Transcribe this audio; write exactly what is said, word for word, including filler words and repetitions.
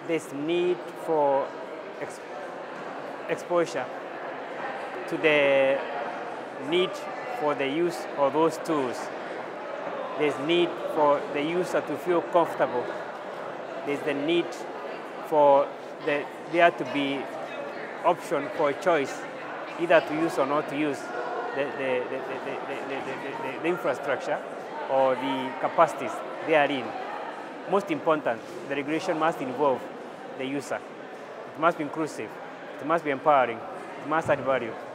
there's need for ex exposure to the need for the use of those tools. There's need for the user to feel comfortable. There's the need for the, there to be option for a choice, either to use or not to use the, the, the, the, the, the, the infrastructure or the capacities therein. Most important, the regulation must involve the user. It must be inclusive. It must be empowering. It must add value.